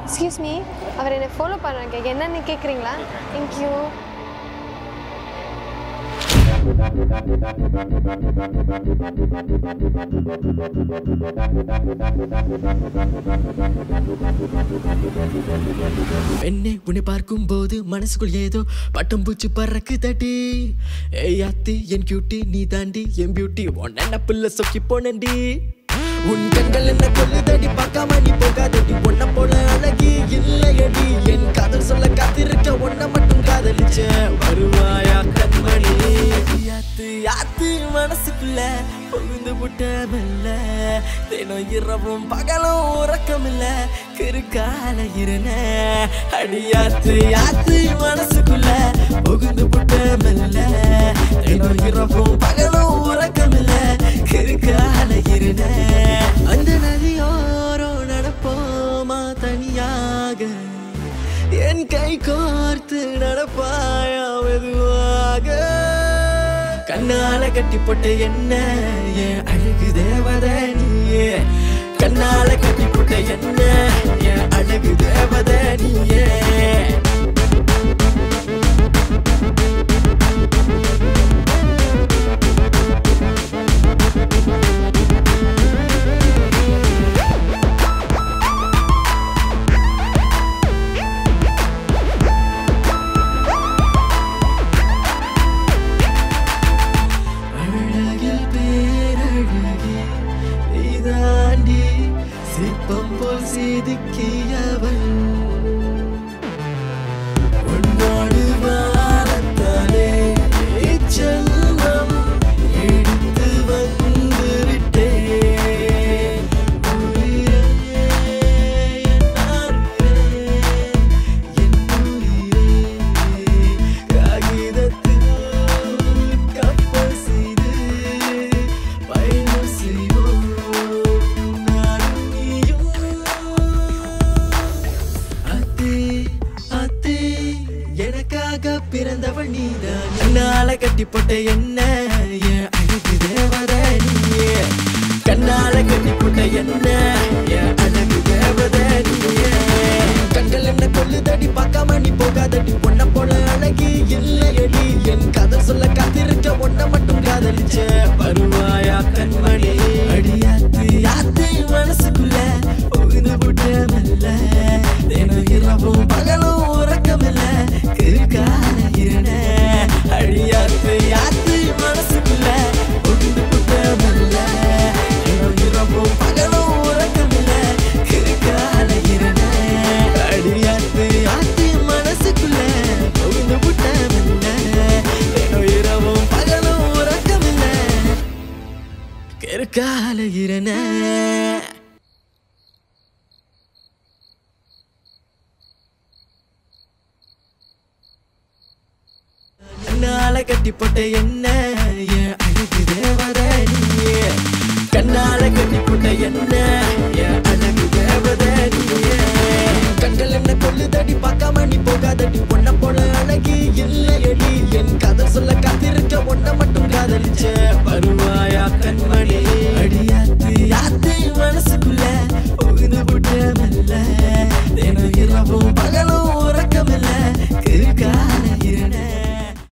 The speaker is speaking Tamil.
எக்ஸ்கியூஸ் மீ, அவர் என்னை ஃபாலோ பண்ணுறாங்க, என்னன்னு கேட்குறீங்களா? தேங்க்யூ. என்னை உன்னை பார்க்கும் போது மனசுக்குள் ஏதோ பட்டம் பூச்சி பறக்கு தட்டி. ஏய் அத்தி என் கியூட்டி, நீ தாண்டி என் பியூட்டி, ஒன்ன புள்ள சொக்கி போனண்டி. உன் கண்கள் என்ன கொல்லுதடி, பார்க்காம நீ போகாதடி, ஒன்ன போல அழகி இல்லையடி. என் காதல் சொல்ல காத்திருக்க ஒன்ன மட்டும் காதலிச்ச, வருவாயா கண்மணி? ஆத்து ஆத்து மனசுக்குள்ள புகுந்து புட்ட மெல்ல, தினம் இரவும் பகலும் உறக்கமில்ல, கிருக்கால இருன. அடியாத்து ஆத்து மனசுக்குள்ள புகுந்து புட்ட மெல்ல, தினம் இரவும் பகலும் உறக்கமில்ல, கிருக்கால இருன. அந்த நதியோரம் நடப்போமா தனியாக, என் கை கோர்த்து நடப்பாயா மெதுவாக? கண்ணால கட்டி போட்ட என்ன என் அழகு தேவதை நீயே, கண்ணால கட்டி போட்ட என்ன என் அழகு தேவதை நீயே. உன்னோடு வாழத்தாலே இச்செல்வம் எடுத்து வந்து விட்டேன். காகிதத்தில் கப்பல் செய்து பயணம் செய்வோம். எனக்காக பிறந்தவள் நீதான், கண்ணால கட்டி போட்ட என்ன என் அழகு தேவதை நீயே, கண்ணால கட்டி போட்ட என்ன என் அழகு தேவதை நீயே. கண்கள் என்ன கொல்லுதடி, பார்க்காம நீ போகாதடி, ஒன்ன போல அழகி இல்லையடி. என் காதல் சொல்ல காத்திருக்க ஒன்ன மட்டும் காதலிச்ச, வருவாயா கண்மணி? அடியாத்து ஆத்து மனசுக்குள்ள புகுந்து புட்ட மெல்ல, தினம் இரவும் பகலும் உறக்கமில்ல, கிருக்கால இருன. அடியாத்து ஆத்து மனசுக்குள்ள புகுந்து புட்ட மெல்ல, தினம் இரவும் பகலும் உறக்கமில்ல, கிருக்கால இருன. அடியாத்து ஆத்து மனசுக்குள்ள புகுந்து புட்ட மெல்ல, தினம் இரவும் பகலும் உறக்கமில்ல, கிருக்கால இருன. கண்ணால கட்டி போட்ட என்ன என் அழகு தேவதை நீயே, கண்ணால கட்டி போட்ட என்ன என் அழகு தேவதை நீயே. கண்கள் என்ன கொல்லுதடி, பார்க்காம நீ போகாதடி,